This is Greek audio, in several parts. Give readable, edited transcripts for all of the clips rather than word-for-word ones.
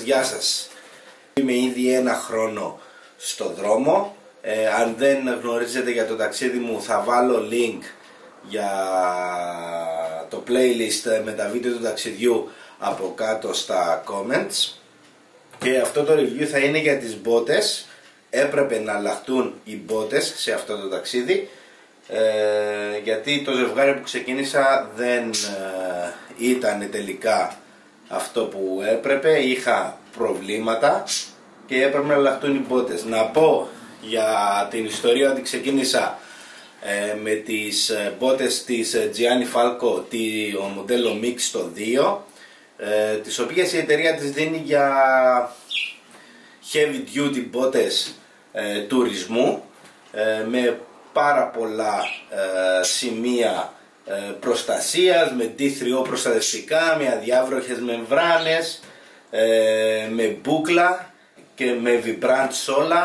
σας, γεια σας. Είμαι ήδη ένα χρόνο στο δρόμο. Αν δεν γνωρίζετε για το ταξίδι μου, θα βάλω link για το playlist με τα βίντεο του ταξιδιού από κάτω στα comments. Και αυτό το review θα είναι για τις μπότες. Έπρεπε να αλλάχτούν οι μπότες σε αυτό το ταξίδι, γιατί το ζευγάρι που ξεκίνησα δεν ήταν τελικά αυτό που έπρεπε. Είχα προβλήματα και έπρεπε να αλλάχτούν οι μπότες. Να πω για την ιστορία ότι ξεκίνησα με τις μπότες της Gianni Falco, το μοντέλο Mix το 2, τις οποίες η εταιρεία της δίνει για heavy duty μπότες τουρισμού, με πάρα πολλά σημεία προστασίας, με D3O προστατευτικά, με αδιάβροχες μεμβράνες, με μπούκλα και με vibrant σόλα.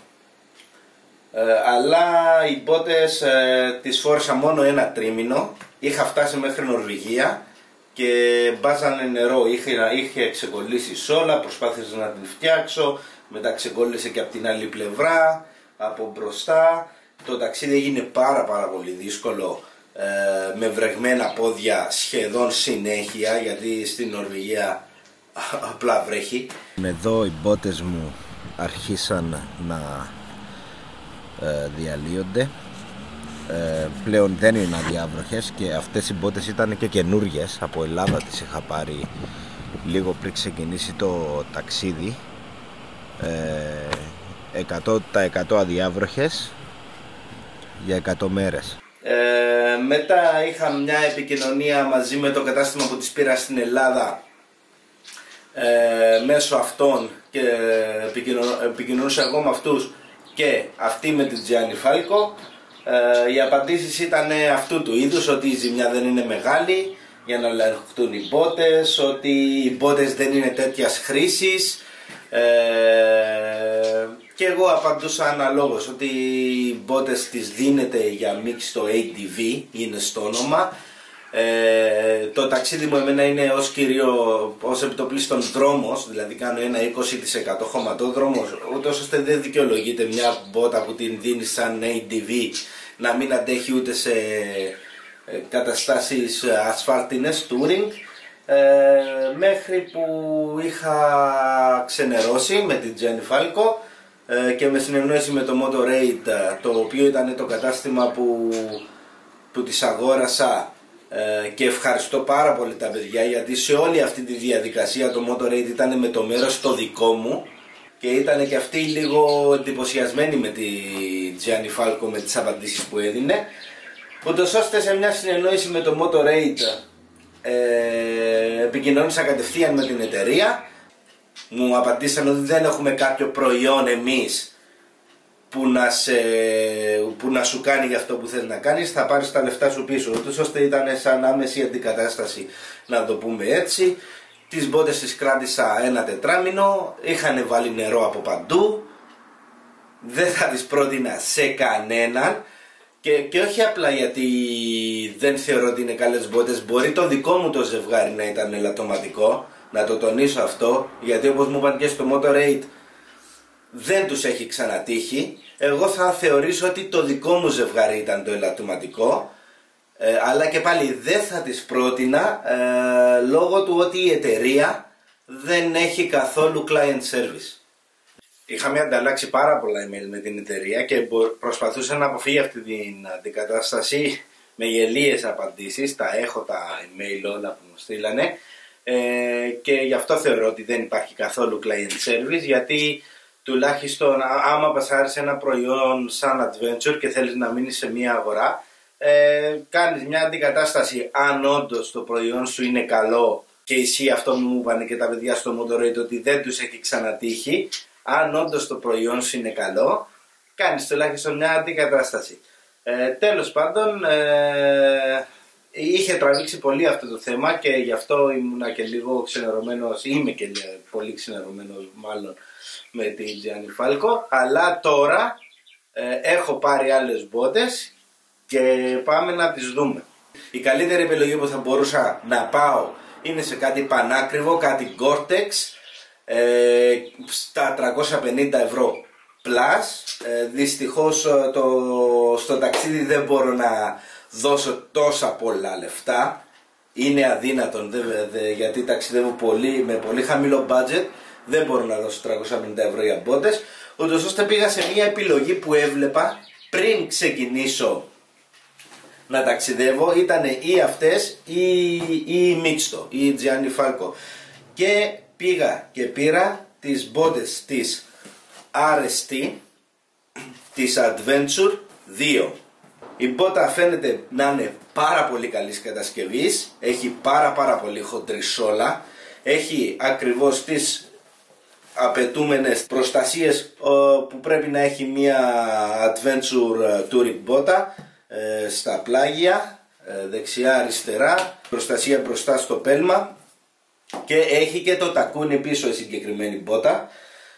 Αλλά οι μπότες τις φόρησα μόνο ένα τρίμηνο. Είχα φτάσει μέχρι Νορβηγία και μπάζανε νερό, είχε ξεκολλήσει σόλα, προσπάθησα να την φτιάξω, μετά ξεκόλλησε και από την άλλη πλευρά, από μπροστά. Το ταξίδι έγινε πάρα πολύ δύσκολο, με βρεγμένα πόδια σχεδόν συνέχεια, γιατί στην Νορβηγία απλά βρέχει. Εδώ οι μπότες μου αρχίσαν να διαλύονται. Πλέον δεν είναι αδιάβροχες και αυτές οι μπότες ήταν και καινούργιες, από Ελλάδα τις είχα πάρει λίγο πριν ξεκινήσει το ταξίδι. 100% αδιάβροχες για 100 μέρες. Μετά είχα μια επικοινωνία μαζί με το κατάστημα που τις πήρα στην Ελλάδα, μέσω αυτών, και επικοινωνούσα εγώ με αυτούς και αυτοί με την Gianni Falco. Οι απαντήσεις ήταν αυτού του είδους, ότι η ζημιά δεν είναι μεγάλη για να ελεγχθούν οι μπότες, ότι οι μπότες δεν είναι τέτοιας χρήσης, και εγώ απαντούσα αναλόγως ότι οι μπότες τις δίνεται για mix το ADV, είναι στο όνομα. Το ταξίδι μου εμένα είναι ως επιτοπλίστων δρόμος, δηλαδή κάνω ένα 20% χωματόδρομος, ούτως ώστε δεν δικαιολογείται μια μπότα που την δίνει σαν ADV να μην αντέχει ούτε σε καταστάσεις ασφάλτινες, touring. Μέχρι που είχα ξενερώσει με την Gianni Falco και με συνεννόηση με το Motorade, το οποίο ήταν το κατάστημα που τις αγόρασα, και ευχαριστώ πάρα πολύ τα παιδιά, γιατί σε όλη αυτή τη διαδικασία το Motorade ήταν με το μέρος το δικό μου και ήταν και αυτοί λίγο εντυπωσιασμένοι με τη Gianni Falco, με τις απαντήσεις που έδινε, ούτως ώστε σε μια συνεννόηση με το Motorade επικοινώνησα κατευθείαν με την εταιρεία. Μου απαντήσαν ότι δεν έχουμε κάποιο προϊόν εμείς που να σου κάνει για αυτό που θες να κάνεις, θα πάρεις τα λεφτά σου πίσω. Ούτως ώστε ήταν σαν άμεση αντικατάσταση, να το πούμε έτσι. Τις μπότες τις κράτησα ένα τετράμινο, είχαν βάλει νερό από παντού, δεν θα τις πρότεινα σε κανέναν. Και όχι απλά γιατί δεν θεωρώ ότι είναι καλές μπότες, μπορεί το δικό μου το ζευγάρι να ήταν ελαττωματικό, να το τονίσω αυτό, γιατί όπως μου είπαν και στο Motorade δεν τους έχει ξανατύχει. Εγώ θα θεωρήσω ότι το δικό μου ζευγάρι ήταν το ελαττωματικό, αλλά και πάλι δεν θα τις πρότεινα, λόγω του ότι η εταιρεία δεν έχει καθόλου client service. Είχαμε ανταλλάξει πάρα πολλά email με την εταιρεία και προσπαθούσα να αποφύγει αυτή την αντικατάσταση με γελίες απαντήσεις. Τα έχω τα email όλα που μου στείλανε, και γι' αυτό θεωρώ ότι δεν υπάρχει καθόλου client service, γιατί τουλάχιστον άμα πασάρεις ένα προϊόν σαν adventure και θέλεις να μείνεις σε μια αγορά, κάνεις μια αντικατάσταση αν όντως το προϊόν σου είναι καλό, και ισχύει αυτό που μου είπαν και τα παιδιά στο Motorade, ότι δεν τους έχει ξανατύχει. Αν όντως το προϊόν σου είναι καλό, κάνεις τουλάχιστον μια αντικατάσταση. Τέλος πάντων, είχε τραβήξει πολύ αυτό το θέμα και γι' αυτό ήμουνα και λίγο ξενερωμένος, είμαι και πολύ ξενερωμένος μάλλον με την Gianni Falco, αλλά τώρα έχω πάρει άλλες μπότες και πάμε να τις δούμε. Η καλύτερη επιλογή που θα μπορούσα να πάω είναι σε κάτι πανάκριβο, κάτι Gore-Tex, στα 350 ευρώ plus. Δυστυχώς στο ταξίδι δεν μπορώ να δώσω τόσα πολλά λεφτά. Είναι αδύνατον γιατί ταξιδεύω με πολύ χαμηλό budget. Δεν μπορώ να δώσω 350 ευρώ για μπότες. Ούτως ώστε πήγα σε μια επιλογή που έβλεπα πριν ξεκινήσω να ταξιδεύω. Ήταν ή αυτές ή μίξτο ή Gianni Falco. Και πήγα και πήρα τις μπότες της RST, της Adventure 2. Η μπότα φαίνεται να είναι πάρα πολύ καλής κατασκευής. Έχει πάρα πολύ χοντρή σόλα. Έχει ακριβώς τις απαιτούμενες προστασίες που πρέπει να έχει μια Adventure Touring μπότα. Στα πλάγια, δεξιά αριστερά, προστασία μπροστά στο πέλμα. Και έχει και το τακούνι πίσω η συγκεκριμένη μπότα.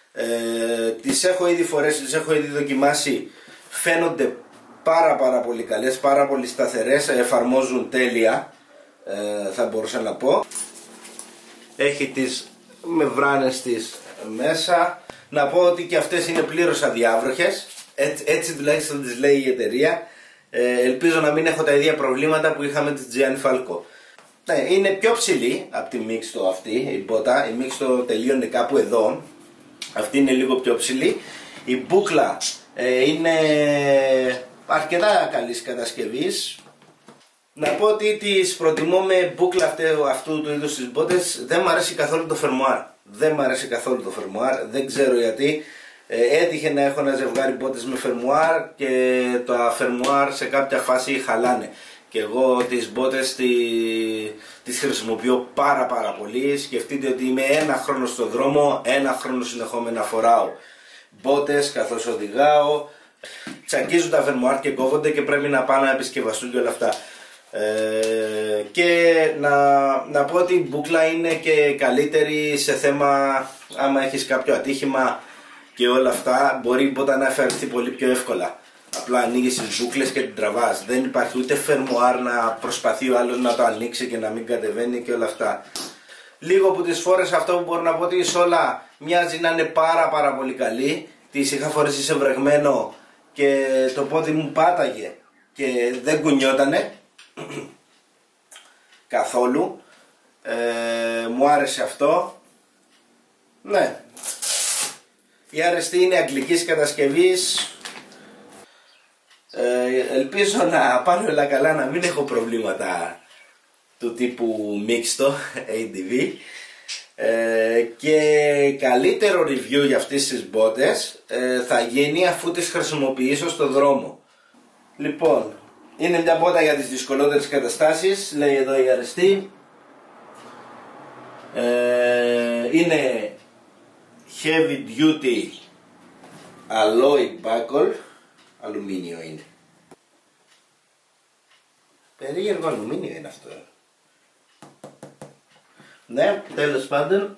Τις έχω ήδη φορέσει, τις έχω ήδη δοκιμάσει. Φαίνονται πάρα πολύ καλές, πάρα πολύ σταθερές, εφαρμόζουν τέλεια, θα μπορούσα να πω. Έχει τις μεμβράνες της μέσα. Να πω ότι και αυτές είναι πλήρως αδιάβροχες, έτσι τουλάχιστον τις λέει η εταιρεία. Ελπίζω να μην έχω τα ίδια προβλήματα που είχαμε της Gianni Falco. Ναι, είναι πιο ψηλή από τη Mixto αυτή η μπότα. Η Mixto τελείωνε κάπου εδώ. Αυτή είναι λίγο πιο ψηλή. Η μπούκλα είναι αρκετά καλής κατασκευής. Να πω ότι τις προτιμώ με μπούκλα αυτού του είδους τις μπότες. Δεν μου αρέσει καθόλου το φερμουάρ. Δεν ξέρω γιατί. Έτυχε να έχω ένα ζευγάρι μπότες με φερμουάρ και τα φερμουάρ σε κάποια φάση χαλάνε. Και εγώ τις μπότες τις χρησιμοποιώ πάρα πολύ. Σκεφτείτε ότι είμαι ένα χρόνο στο δρόμο, ένα χρόνο συνεχόμενα φοράω μπότες καθώς οδηγάω. Τσακίζουν τα φερμουάρ και κόβονται και πρέπει να πάνε να επισκευαστούν και όλα αυτά. Και να πω ότι η μπούκλα είναι και καλύτερη σε θέμα άμα έχεις κάποιο ατύχημα και όλα αυτά. Μπορεί η μπότα να εφαρριστεί πολύ πιο εύκολα. Απλά ανοίγεις τις μπούκλες και την τραβάς. Δεν υπάρχει ούτε φερμουάρ να προσπαθεί ο άλλος να το ανοίξει και να μην κατεβαίνει και όλα αυτά. Λίγο που τις φόρες, αυτό που μπορώ να πω ότι η σόλα μοιάζει να είναι πάρα πολύ καλή. Τις είχα φορέσει σε βρεγμένο και το πόδι μου πάταγε και δεν κουνιότανε καθόλου. Μου άρεσε αυτό. Ναι. Η RST είναι αγγλικής κατασκευής. Ελπίζω να πάνε όλα καλά, να μην έχω προβλήματα του τύπου Mixto ADV. Και καλύτερο review για αυτές τις μπότες θα γίνει αφού τις χρησιμοποιήσω στο δρόμο. Λοιπόν, είναι μια μπότα για τις δυσκολότερες καταστάσεις, λέει εδώ η RST. Είναι heavy duty alloy buckle. Αλουμίνιο είναι. Περίεργο αλουμίνιο είναι αυτό. Ναι, τέλος πάντων.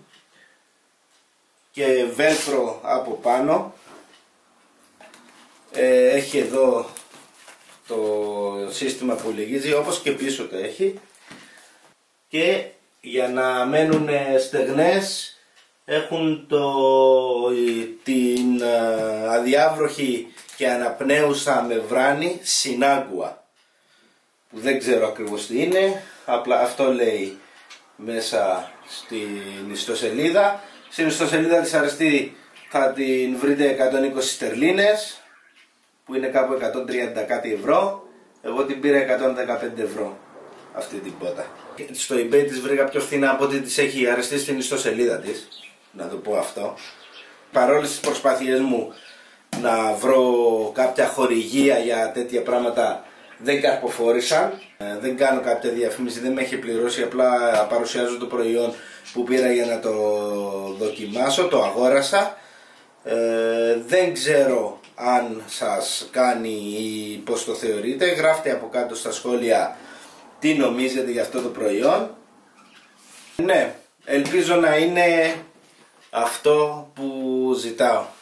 Και βέλκρο από πάνω. Έχει εδώ το σύστημα που λυγίζει, όπως και πίσω το έχει. Και για να μένουν στεγνές έχουν την αδιάβροχη και αναπνέουσα μεμβράνη Sinagua, που δεν ξέρω ακριβώς τι είναι, απλά αυτό λέει μέσα στην ιστοσελίδα. Στην ιστοσελίδα της RST θα την βρείτε 120 στερλίνες, που είναι κάπου 130 κάτι ευρώ. Εγώ την πήρα 115 ευρώ αυτή την μπότα. Στο eBay της βρήκα πιο φθηνά από ό,τι τις έχει RST στην ιστοσελίδα της, να το πω αυτό. Παρόλες τις προσπάθειές μου να βρω κάποια χορηγία για τέτοια πράγματα, δεν καρποφόρησαν. Δεν κάνω κάποια διαφήμιση, δεν με έχει πληρώσει, απλά παρουσιάζω το προϊόν που πήρα για να το δοκιμάσω, το αγόρασα. Δεν ξέρω αν σας κάνει ή πώς το θεωρείτε. Γράφτε από κάτω στα σχόλια τι νομίζετε για αυτό το προϊόν. Ναι, ελπίζω να είναι αυτό που ζητάω.